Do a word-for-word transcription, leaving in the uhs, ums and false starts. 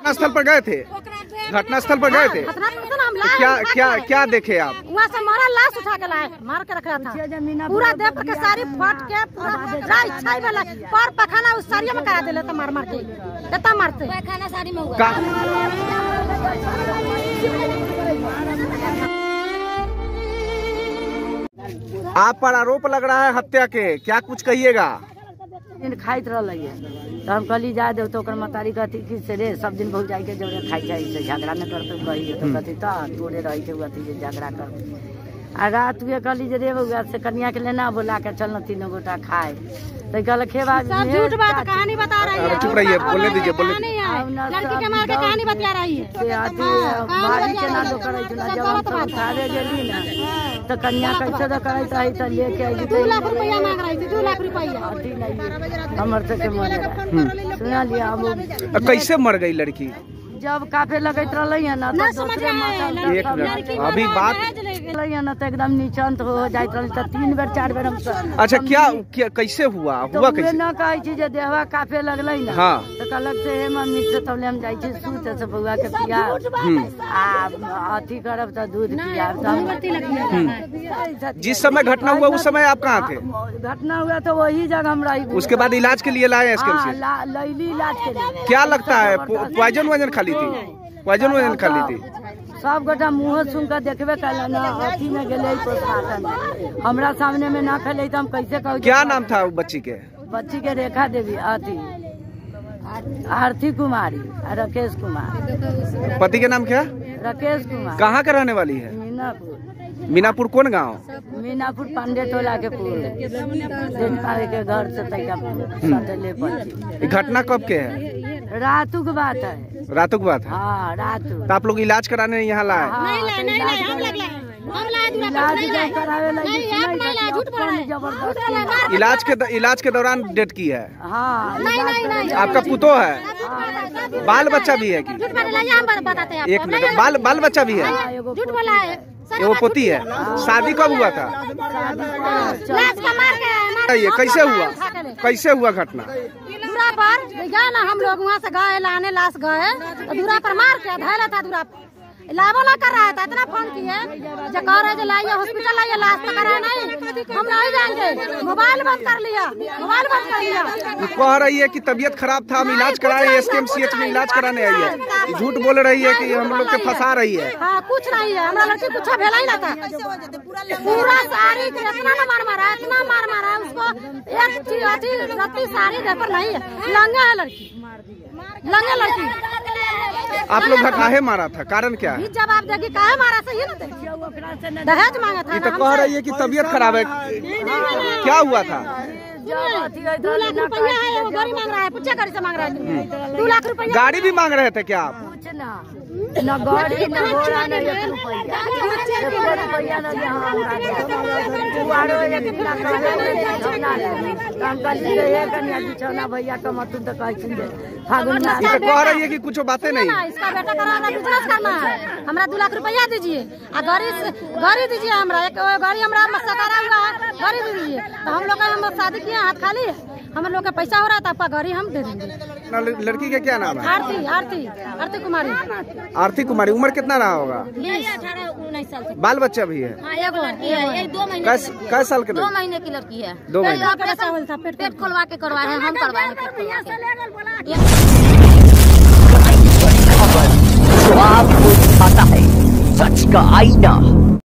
स्थल पर गए थे, घटना स्थल पर गए थे, क्या क्या क्या देखे आप? वहाँ से मारा लाश उठा के लाए, मार के रखा था पूरा देह के सारी फट के पूरा इच्छा वाला पर पखाना उस साड़ियों में करा देले, मार मार के देता मारते पखाना साड़ी में हुआ। आप पर आरोप लग रहा है हत्या के, क्या कुछ कहिएगा? खाइत रही तो हम कहली जा दे तो मतारी कहती कि से रे सब दिन बहुत जाए के जब खाई जाए से झगड़ा न करते कही तो कहती तो तोड़े रही थे झगड़ा कर आ रात हुए कहली जे रे बउआ से कन्या के लेना बोला के चल तीनों गोटा खाए तो कल खेबा झूठ बात कहानी बता रही है। चुप रहिए, बोलने दीजिए, बोलने लड़की के मार के कहानी बता रही है। बाड़ी के ना तो करे ना जब हम सब उठावे गेली ना तो कन्या कैसे तो करे रही तो लेके आई दो लाख रुपया मांग रही थी, दो लाख रुपया अति नहीं हमर से के मर सुना लिया। अब कैसे मर गई लड़की? जब काफे लगत रही है ना तो दूसरे एक अभी बात ना तो एकदम नीचंत हो जाइत रही तो तीन बेर चार बेर हम। अच्छा क्या, क्या कैसे हुआ हुआ कैसे? न कहे छी जे देहवा काफे लगल ना हाँ तो कहलक से हे मम्मी से तब हम जाई छी सूत से बउआ के पिया आ अथी करब तो दूध पिया। जिस समय घटना हुआ उस समय आप कहाँ थे? घटना हुआ तो वही जगह हम रही। उसके बाद इलाज के लिए लाए एसकेएमसी? लैली इलाज के लिए। क्या लगता है पॉइजन वजन खाली थी? पॉइजन वजन खाली थी? सब गोटा मुँह सुन कर देखबे कल ना अथी में गए पोस्टमार्टम हमरा सामने में ना खेले तो हम कैसे कहूँ। क्या नाम था बच्ची के? बच्ची के रेखा देवी, अथी आरती कुमारी, राकेश कुमार। पति के नाम क्या? राकेश कुमार। कहाँ का रहने वाली है? मीनापुर। मीनापुर कौन गाँव? मीनापुर पांडे टोला के पुल के घर से तक। घटना कब के है? रातू की बात है। रातू की बात है? हाँ रातू। तो आप लोग इलाज कराने यहाँ लाए? इलाज के इलाज के दौरान डेथ की है? हाँ। आपका पुतो है? बाल बच्चा भी है कि? एक मिनट, बाल बाल बच्चा भी है? वो पोती है? शादी कब हुआ था? ये कैसे हुआ, कैसे हुआ घटना? दूरा पर गए ना हम लोग, वहाँ से गए लाने लाश गए तो दूरा पर मार के धैला था। दूरा इलावा ना कर रहा था, इतना फोन किए जो कह रहे लाइए हॉस्पिटल लाइए, लाश तो करा नहीं, हम नहीं जाएंगे। मोबाइल बंद कर लिया, मोबाइल बंद कर लिया। कह रही है कि तबीयत खराब था, हम इलाज कराए, एसकेएमसीएच में इलाज कराने आई है। झूठ बोल रही है कि हम लोग के फंसा रही है। हाँ कुछ नहीं है, हमारा लड़की कुछ भेला ही ना था। पूरा साड़ी इतना ना मार मारा, इतना मार मारा उसको, एक चीज रत्ती साड़ी घर पर नहीं है, लंगा है लड़की, लंगा लड़की। आप लोग काहे मारा था, कारण क्या है? जवाब देगी काहे मारा, सही ना देखिए दहेज मांगा था। ये तो कह रही है कि तबीयत खराब है, क्या हुआ था? दो लाख रुपया है, वो गाड़ी मांग रहा है, पूछे गाड़ी से मांग रहा है दो लाख रुपया। गाड़ी भी मांग रहे थे क्या आप? न गाड़ी न घोड़ा न एक रुपया, एक रुपया न यहाँ अंकल जी एक कन्या बिछौना भैया कमतुन तो कह फागुन में। ये तो कह रही है कि कुछ बातें नहीं। इसका बेटा का हमारा बिजनेस करना है, हमरा दो लाख रुपया दीजिए और गाड़ी गाड़ी दीजिए, हमरा एक गाड़ी हमरा सकारा हुआ है, गाड़ी दे दीजिए। तो हम लोग हम शादी किए, हाथ खाली है, हम लोग का पैसा हो रहा था, आपका गाड़ी हम दे देंगे। लड़की का क्या नाम है? आरती, आरती आरती कुमारी। आरती कुमारी। उम्र कितना रहा होगा? अठारह उन्नीस साल। बाल बच्चा भी है? कै साल के? दो महीने की लड़की है। दो महीने पेट खोलवा के करवाए हैं, हम करवाए आपको पता है सच का आईना।